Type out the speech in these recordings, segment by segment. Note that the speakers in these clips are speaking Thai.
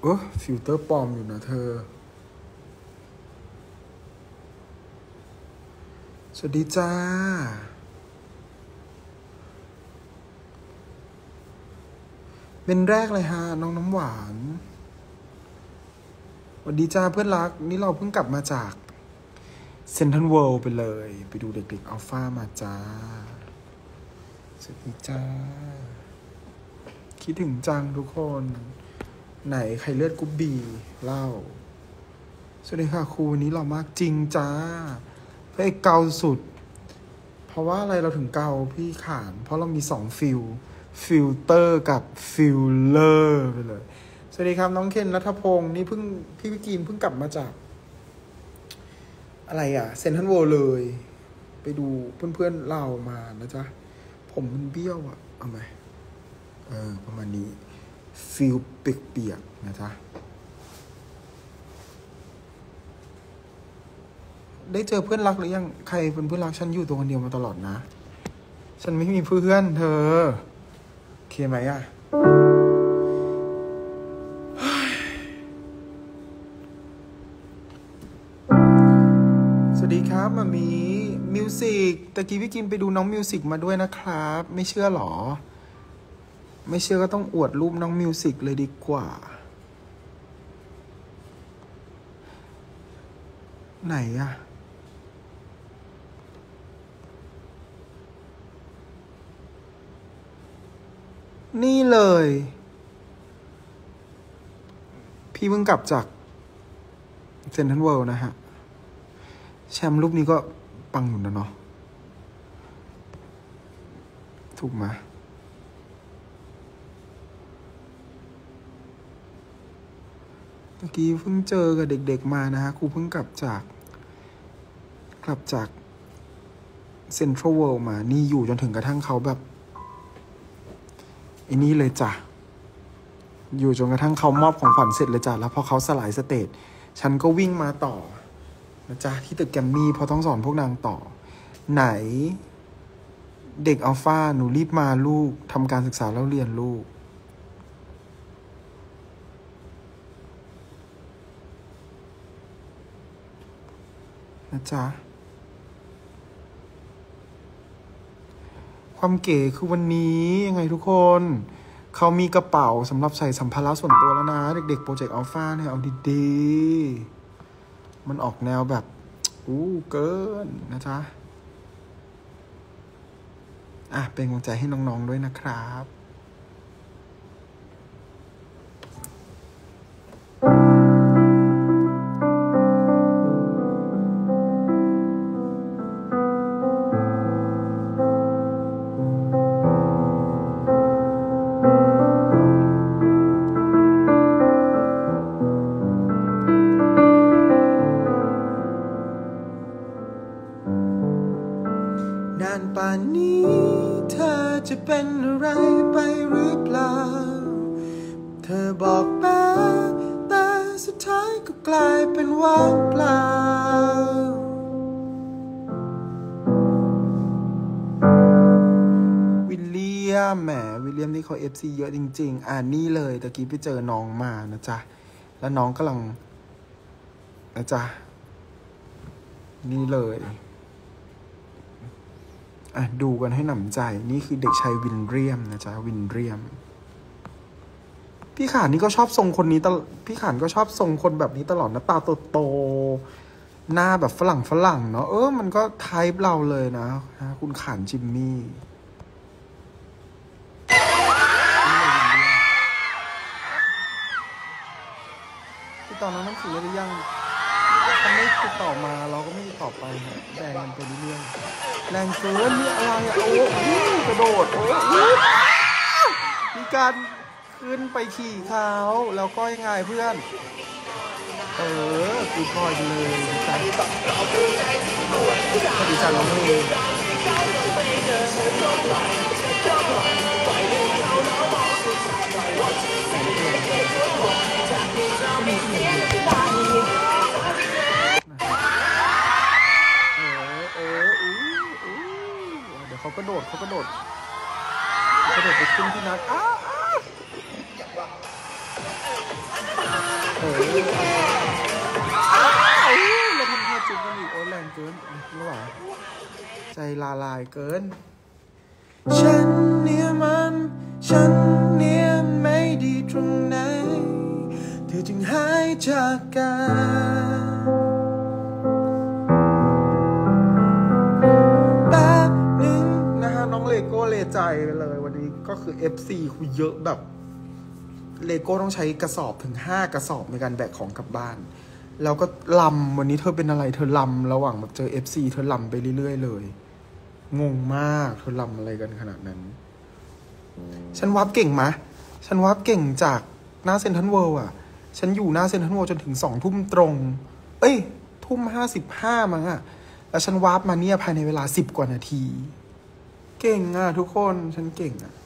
ฟิลเตอร์ปลอมอยู่นะเธอสวัสดีจ้าเป็นแรกเลยฮะน้องน้ำหวานสวัสดีจ้าเพื่อนรักนี่เราเพิ่งกลับมาจากเซ็นทรัลเวิลด์ไปเลยไปดูเด็กๆอัลฟามาจ้าสวัสดีจ้าคิดถึงจังทุกคนไหนใครเลือดกรุ๊ปบีเล่าสวัสดีค่ะครูวันนี้เรามากจริงจ้าพระเอกเกาสุดเพราะว่าอะไรเราถึงเกาพี่ขานเพราะเรามี2ฟิลเตอร์กับฟิลเลอร์ไปเลยสวัสดีครับน้องเคนรัฐพงศ์นี่พี่วิกีนเพิ่งกลับมาจากอะไรเซ็นทรัลเวิลด์เลยไปดูเพื่อนๆเรามานะจ๊ะผมมันเบี้ยวเอาไหมประมาณนี้ฟิลเปียกๆนะจ๊ะได้เจอเพื่อนรักหรือยังใครเป็นเพื่อนรักฉันอยู่ตัวคนเดียวมาตลอดนะฉันไม่มีเพื่อนเธอโอเคไหมสวัสดีครับมามีมิวสิกตะกี้พี่กินไปดูน้องมิวสิกมาด้วยนะครับไม่เชื่อหรอไม่เชื่อก็ต้องอวดรูปน้องมิวสิกเลยดีกว่าไหนนี่เลยพี่เพิ่งกลับจากเซ็นทรัลเวิลด์นะฮะแชมป์รูปนี้ก็ปังอยู่นะเนาะถูกไหมเมื่อกี้เพิ่งเจอกับเด็กๆมานะฮะครูเพิ่งกลับจากเซ็นทรัลเวิลด์มานี่อยู่จนถึงกระทั่งเขาแบบไอ้นี่เลยจ้ะอยู่จนกระทั่งเขามอบของขวัญเสร็จเลยจ้ะแล้วพอเขาสลายสเตจฉันก็วิ่งมาต่อนะจ๊ะที่ตึกแกรมมี่เพราะต้องสอนพวกนางต่อไหนเด็กอัลฟาหนูรีบมาลูกทำการศึกษาแล้วเรียนลูกนะจ๊ะความเก๋คือวันนี้ยังไงทุกคนเขามีกระเป๋าสำหรับใส่สัมภาระส่วนตัวแล้วนะเด็กๆโปรเจกต์อัลฟาเนี่ยเอาดีๆมันออกแนวแบบเกินนะจ๊ะเป็นกำลังใจให้น้องๆด้วยนะครับนานป่านนี้เธอจะเป็นอะไรไปหรือเปล่าเธอบอกมาแต่สุดท้ายก็กลายเป็นว่างเปล่าวิลเลียมนี่เขา FC เยอะจริงๆนี่เลยตะกี้ไปเจอน้องมานะจ๊ะแล้วน้องกำลังนะจ๊ะนี่เลยดูกันให้หนำใจนี่คือเด็กชายวินเรียมนะจ๊ะวินเรียมพี่ขานนี่ก็ชอบทรงคนนี้พี่ขานก็ชอบทรงคนแบบนี้ตลอดนะตาโตๆหน้าแบบฝรั่งเนาะมันก็ไทป์เราเลยนะคุณขานจิมมี่ที่ตอนนั้นน้ำสีอะไรยังถ้าไม่ติดต่อมาเราก็ไม่ติดต่อไปฮะแบ่งกันไปเรื่อยๆแรงเกินนี่อะไรกระโดดมีการขึ้นไปขี่เขาแล้วก็ยังไงเพื่อนกูพลอยเลยดีใจดีใจน้องเองเดี๋ยวเขากระโดดไปขึ้นที่นัดเราทำท่าจุ๊บกันอีกโอ้แรงเกินไม่ไหวใจละลายเกินฉันเนี่ยไม่ดีตรงไหนเธอจึงหายจากกันแป๊บนึงนะฮะน้องเลโก้เลใจไปเลยวันนี้ก็คือ FC คุยเยอะแบบเลโก้ต้องใช้กระสอบถึง5 กระสอบในการแบกของกลับบ้านแล้วก็ลำวันนี้เธอเป็นอะไรเธอลำระหว่างแบบเจอ FC เธอลำไปเรื่อยๆเลยงงมากเธอลำอะไรกันขนาดนั้นฉันวับเก่งมะฉันวับเก่งจากหน้าเซ็นทรัลเวิลด์อ่ะฉันอยู่หน้าเซ็นทรัลเวิลด์จนถึง2 ทุ่มตรงทุ่ม55มั้งอ่ะแล้วฉันวับมาเนี่ยภายในเวลา10 กว่านาทีเก่งอ่ะทุกคนฉันเก่งอ่ะ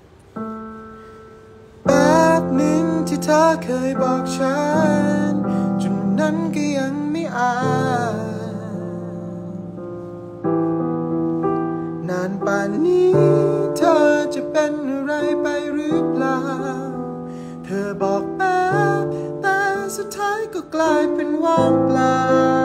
แป๊บหนึ่งที่เธอเคยบอกฉันจนนั้นก็ยังไม่อ่านนานป่านนี้เธอจะเป็นอะไรไปหรือเปล่าเธอบอกแป๊บแต่สุดท้ายก็กลายเป็นว่างเปล่า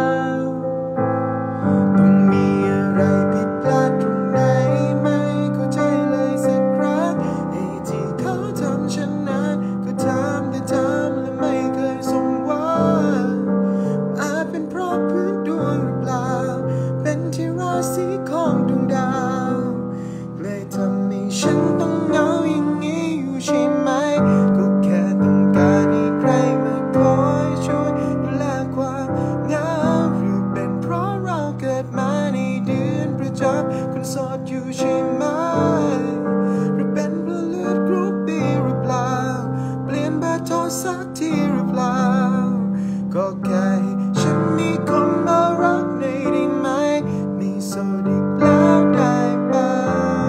ต้องมีอะไรผิดพลาดตรงไหนไม่เข้าใจเลยสักครั้งไอ้ที่เขาทำฉันนั้นก็ทำแต่ทำและไม่เคยสมหวังอาจเป็นเพราะพื้นดวงหรือเปล่าเป็นที่ราศีของดวงดาวเลยทำให้ฉันต้องเหงาอย่างนี้อยู่ใช่ไหมก็แค่ต้องการให้ใครมาคอยช่วยดูแลความเหงาหรือเป็นเพราะเราเกิดมาในเดือนประจำคนโสดอยู่ใช่ไหมหรือเป็นเพราะเลือดกรุ๊ปบีหรือเปล่าเปลี่ยนเบอร์โทรสักทีหรือเปล่าก็แค่ให้ฉันมีคนมารักในได้ไหมไม่โสดอีกแล้วได้ป่ะ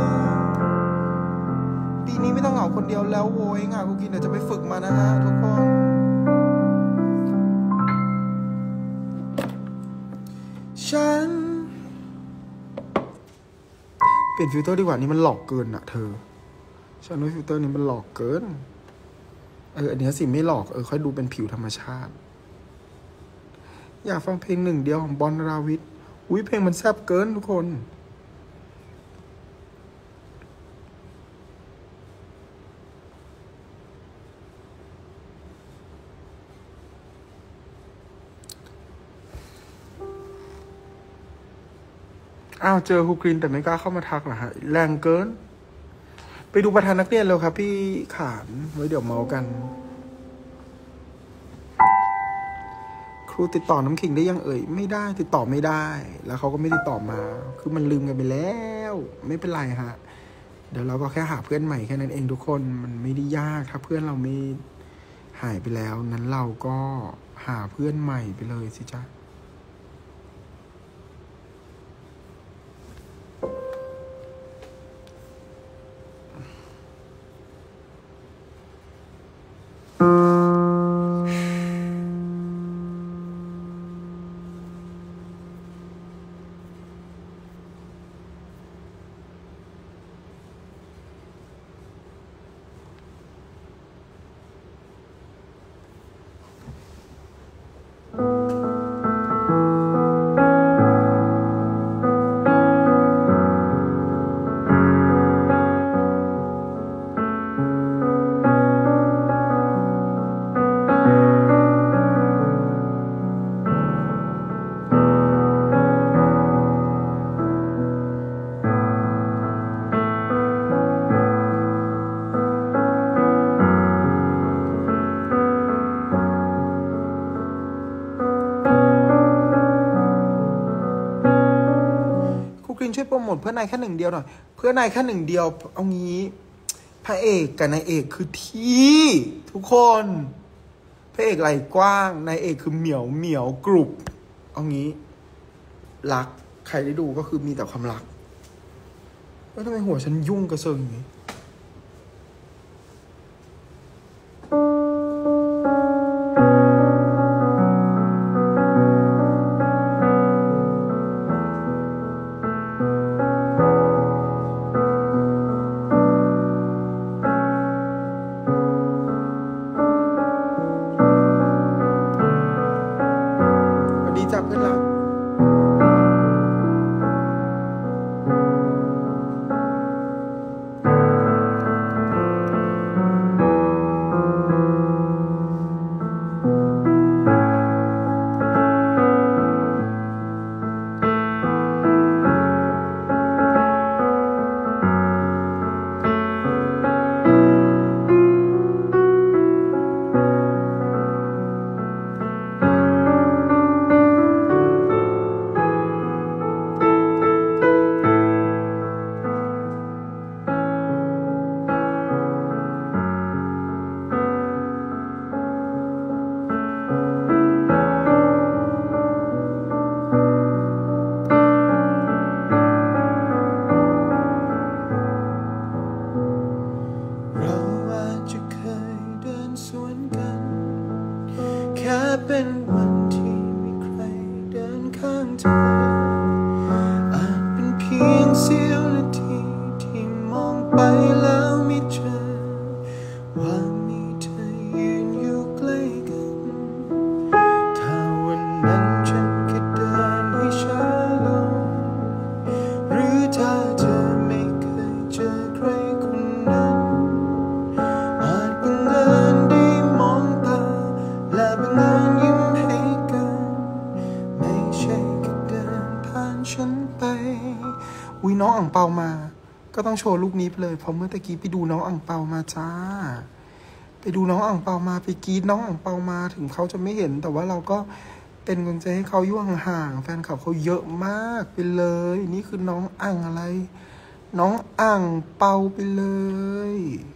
ปีนี้ไม่ต้องเหงาคนเดียวแล้วโว้ยงานกูกินเดี๋ยวจะไปฝึกมานะฮะทุกคนฉันเปลี่ยนฟิลเตอร์ดีกว่านี่มันหลอกเกินอะเธอฉันว่าฟิลเตอร์นี้มันหลอกเกินอันนี้สิไม่หลอกค่อยดูเป็นผิวธรรมชาติอยากฟังเพลงหนึ่งเดียวของบอลราวิทอุ้ยเพลงมันแซ่บเกินทุกคนอ้าวเจอครูกรีนแต่ไม่กล้าเข้ามาทักเหรอฮะแรงเกินไปดูประธานนักเรียนเร็วครับพี่ขานไว้เดี๋ยวเมากันครูติดต่อน้ำขิงได้ยังไม่ได้ติดต่อไม่ได้แล้วเขาก็ไม่ติดต่อมาคือมันลืมกันไปแล้วไม่เป็นไรฮะเดี๋ยวเราก็แค่หาเพื่อนใหม่แค่นั้นเองทุกคนมันไม่ได้ยากถ้าเพื่อนเราไม่หายไปแล้วนั้นเราก็หาเพื่อนใหม่ไปเลยสิจ๊ะช่วยโปรโมทเพื่อนนายแค่หนึ่งเดียวหน่อยเพื่อนนายแค่หนึ่งเดียวเอางี้พระเอกกับนายเอกคือที่ทุกคนพระเอกไหล่กว้างนายเอกคือเหมียวกรุบเอางี้รักใครได้ดูก็คือมีแต่ความรักแล้วทำไมหัวฉันยุ่งกระเซิงอย่างนี้ถ้าเธอไม่เคยเจอใครคนนั้นอาจบังเอิญได้มองตาและบังเอิญยิ้มให้กันไม่ใช่แค่เดินผ่านฉันไปอุ๊ยน้องอั่งเปามาก็ต้องโชว์ลูกนี้ไปเลยเพราะเมื่อตะกี้ไปดูน้องอั่งเปามาจ้าไปดูน้องอั่งเปามาไปกรีดน้องอั่งเปามาถึงเขาจะไม่เห็นแต่ว่าเราก็เป็นกำลังใจให้เขาอยู่ห่างๆแฟนคลับเขาเยอะมากไปเลยนี่คือน้องอั่งอะไรน้องอั่งเปาไปเลย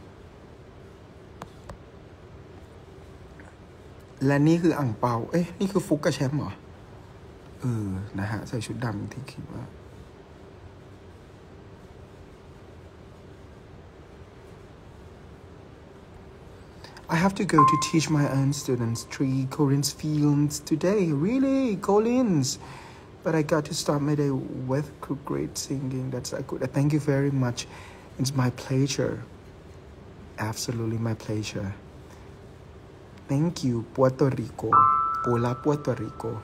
และนี่คืออั่งเปาเอ๊ะนี่คือฟุกกับแชมป์เหรอนะฮะใส่ชุดดำที่คิดว่าI have to go to teach my own students 3 Korean films today. Really, Collins? But I got to start my day with great singing. That's good. Thank you very much. It's my pleasure. Absolutely my pleasure. Thank you, Puerto Rico. Hola, Puerto Rico.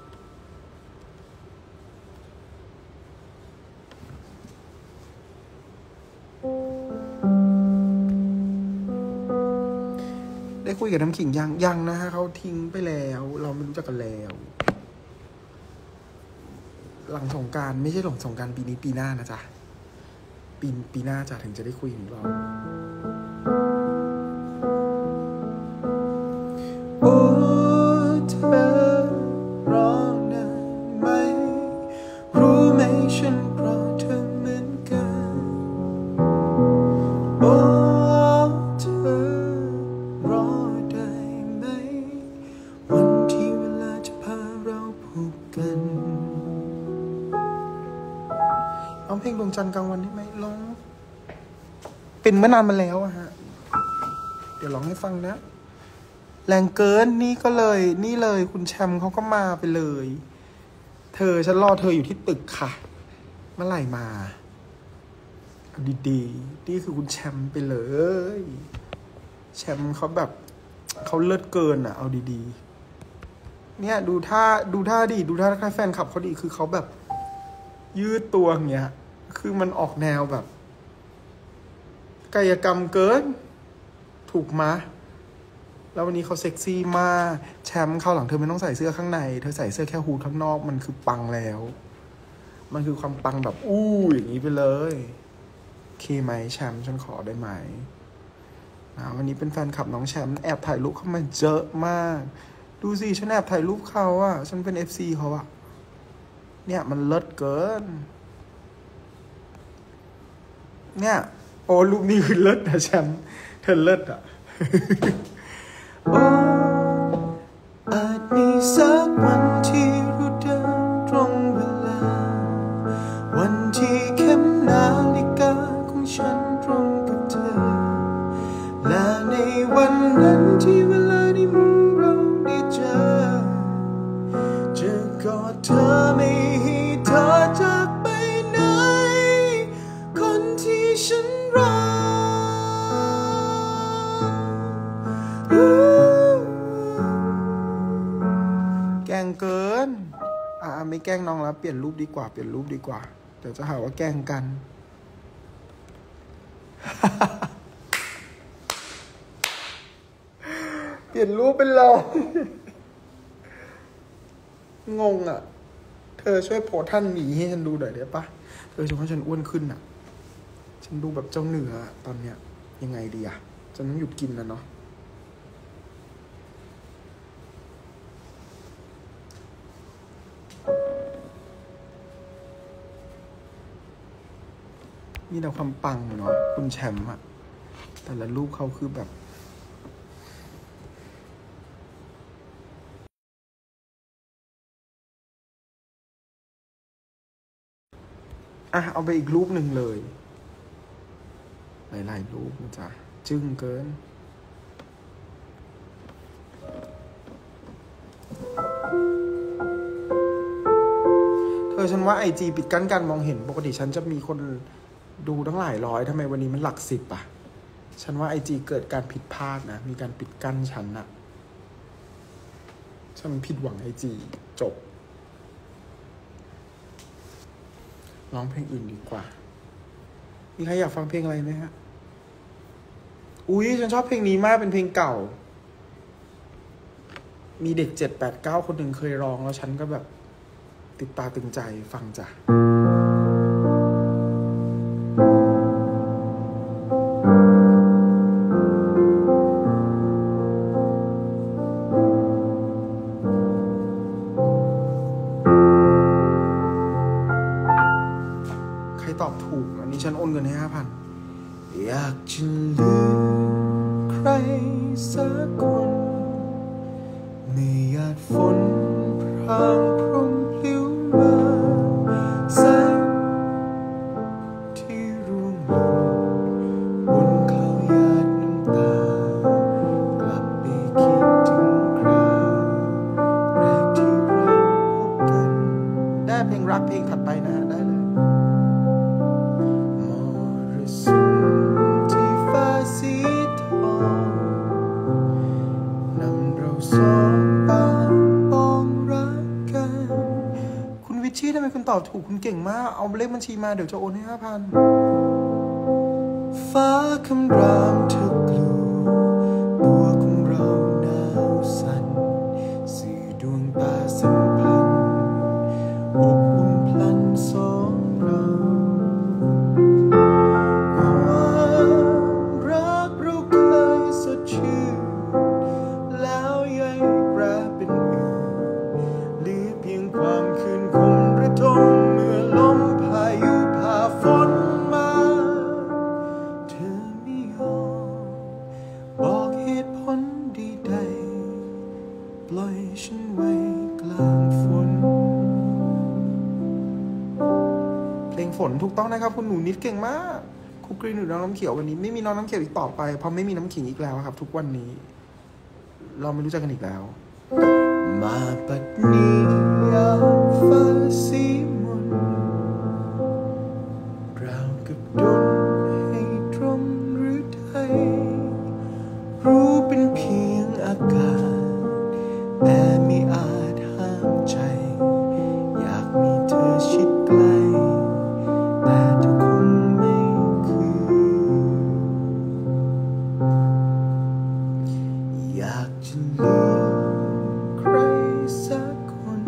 ได้คุยกับน้ำขิงยังนะฮะเขาทิ้งไปแล้วเราไม่รู้จักกันแล้วหลังสงกรานต์ไม่ใช่หลังสงกรานต์ปีนี้ปีหน้านะจ๊ะปีหน้าจ้ะถึงจะได้คุยกับเราโอ้เธอรอนานไหมรู้ไหมฉันรอเธอเหมือนกันโอ้เธอรอได้ไหมวันที่เวลาจะพาเราพบกันร้องเพลงดวงจันทร์กลางวันได้ไหมร้องเป็นเมื่อนานมาแล้วอะฮะเดี๋ยวร้องให้ฟังนะแรงเกินนี่ก็เลยนี่เลยคุณแชมป์เขาก็มาไปเลยฉันรอเธออยู่ที่ตึกค่ะเมื่อไหร่มาดีๆนี่คือคุณแชมป์ไปเลยแชมป์เขาแบบเขาเลิศเกินอ่ะเอาดีๆเนี่ยดูท่าดิดูท่าแฟนคลับเขาดีคือเขาแบบยืดตัวอย่างเงี้ยคือมันออกแนวแบบกายกรรมเกินถูกมะแล้ววันนี้เขาเซ็กซี่มากแชมป์เข้าหลังเธอไม่ต้องใส่เสื้อข้างในเธอใส่เสื้อแค่ฮูดข้างนอกมันคือปังแล้วมันคือความปังแบบอู้อย่างนี้ไปเลยโอเคไหมแชมป์ฉันขอได้ไหมวันนี้เป็นแฟนคลับน้องแชมป์แอบถ่ายรูปเข้ามาเยอะมากดูสิฉันแอบถ่ายรูปเขาอ่ะฉันเป็น FC เขาอ่ะเนี่ยมันเลิศเกินเนี่ยโอ้รูปนี้คือเลิศนะแชมป์เธอเลิศอ่ะโอ้อาจมีสักวันที่เราเดินตรงเวลาวันที่เข็มนาฬิกาของฉันตรงกับเธอและในวันนั้นที่เวลาที่มุมเราได้เจอจะกอดเธอไม่ให้เธอจากไปไหนคนที่ฉันรักแกล้งเกินไม่แกล้งน้องแล้วเปลี่ยนรูปดีกว่าเดี๋ยวจะหาว่าแกล้งกัน เปลี่ยนรูปเป็นเรา งงอ่ะเธอช่วยโพสท่านหมีให้ฉันดูหน่อยได้ปะเธอชมว่าฉันอ้วนขึ้นอ่ะฉันดูแบบเจ้าเหนือตอนเนี้ยยังไงดีอ่ะฉันต้องหยุดกินแล้วเนาะมีแต่ความปังเนาะคุณแชมป์อะแต่ละรูปเขาคือแบบเอาไปอีกรูปหนึ่งเลยหลายๆรูปนะจ๊ะจึ้งเกินฉันว่า IG ปิดกั้นการมองเห็นปกติฉันจะมีคนดูตั้งหลายร้อยทำไมวันนี้มันหลัก10อ่ะฉันว่า IG เกิดการผิดพลาดนะมีการปิดกั้นฉันอะฉันผิดหวัง IG จบร้องเพลงอื่นดีกว่ามีใครอยากฟังเพลงอะไรไหมฮะอุ๊ยฉันชอบเพลงนี้มากเป็นเพลงเก่ามีเด็ก7-8-9คนหนึ่งเคยร้องแล้วฉันก็แบบติดตาตึงใจฟังจ้ะใครตอบถูกอันนี้ฉันโอนเงินให้5,000อยากจะลืมใครสักคนเมื่อหยาดฝนพรางพรมพลิ้วมาแสงที่ร่วงหล่นบนเขาหยาดน้ำตากลับไปคิดถึงคราวแรกที่เราพบกันได้เพลงรักเพลงถัดไปนะได้เลยมรสุมที่ฟ้าสีทองนำเราสองปากปองรักกันคุณวิชชี่ทำไมคุณตอบถูกคุณเก่งมากเอาเลขบัญชีมาเดี๋ยวจะโอนให้5,000ฟ้าคำรามเธอกลัวบัวของเราหนาวสั่นสื่อดวงตาสัมพันธ์อบอุ่นพลันสองเราความรักเราเคยสดชื่นแล้วยัยแปรเป็นอื่นเหลือเพียงความคืนคมระทมเมื่อลมพายุพาฝนมาเธอไม่ยอมบอกเหตุผลใดๆปล่อยฉันไว้กลางฝนเพลงฝนถูกต้องนะครับคุณหนูนิดเก่งมากครูกรีนหรือน้องน้ำเขียววันนี้ไม่มีน้องน้ำเขียวอีกต่อไปเพราะไม่มีน้ำขิงอีกแล้วครับทุกวันนี้เราไม่รู้จักกันอีกแล้วมาปัดนี้ยามฟ้าสีมนราวกับดลให้ตรมหรือไทยรู้เป็นเพียงอากาศแต่ไม่อาจห้ามใจอยากมีเธอชิดใกล้แต่ทุกคนไม่คืออยากจะลืมใครสักคน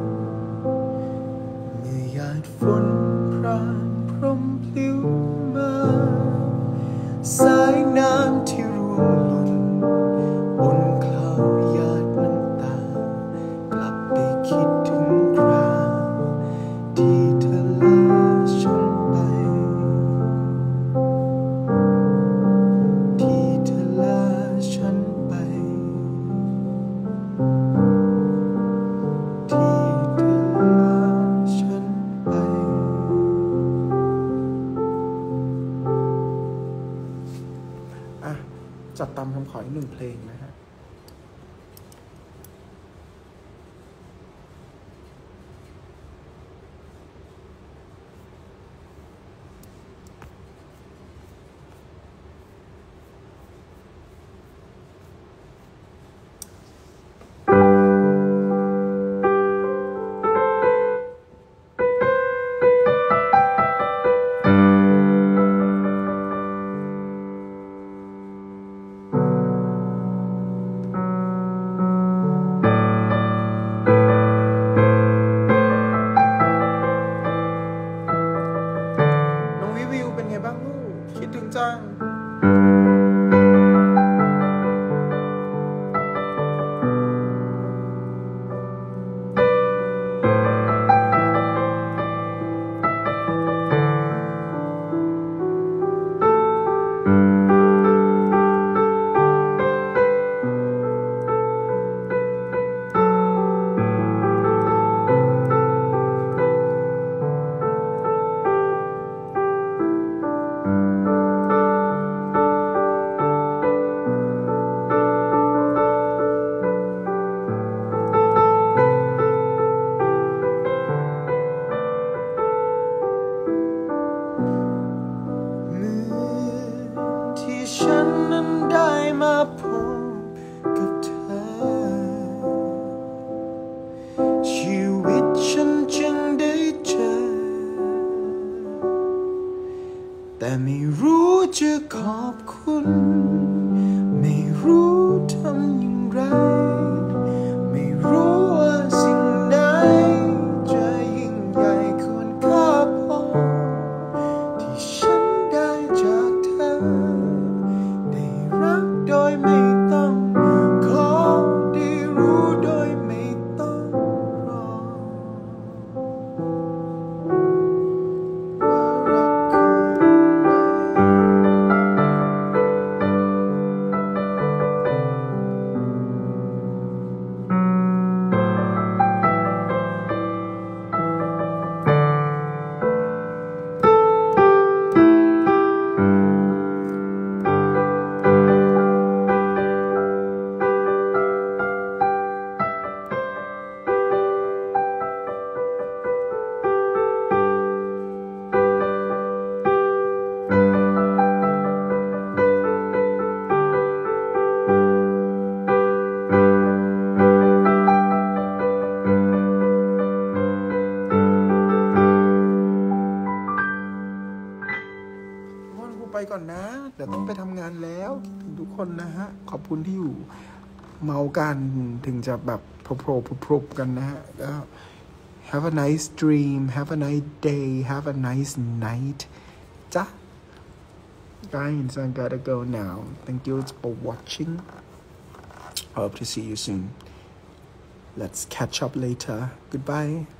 เมื่อหยาดฝนพรางพรมพลิ้วมาสายน้ำที่ร่วงหล่นบนคลาวหยาดน้ำตากลับไปคิดถึงคราวที่เธอลาฉันไปที่เธอลาฉันไปที่เธอลาฉันไปอ่ะจัดตามคำขออีก1 เพลงนะฮะน้องวิวเป็นไงบ้างลูกคิดถึงจังที่ฉันนั้นได้มาพบกับเธอชีวิตฉันจึงได้เจอแต่ไม่รู้จะขอบคุณไม่รู้ทำอย่างไรไม่รู้ว่าสิ่งไหนจะยิ่งใหญ่ควรค่าพอที่ฉันได้จากเธอได้รักโดยไม่ต้องขอได้รู้โดยไม่ต้องรอไปก่อนนะเดี๋ยวต้องไปทำงานแล้วคิดถึงทุกคนนะฮะขอบคุณที่อยู่เมากันถึงจะแบบโผล่กันนะฮะก็ have a nice dream have a nice day have a nice night จ้ะ guys I gotta go now thank you for watching hope to see you soon let's catch up later goodbye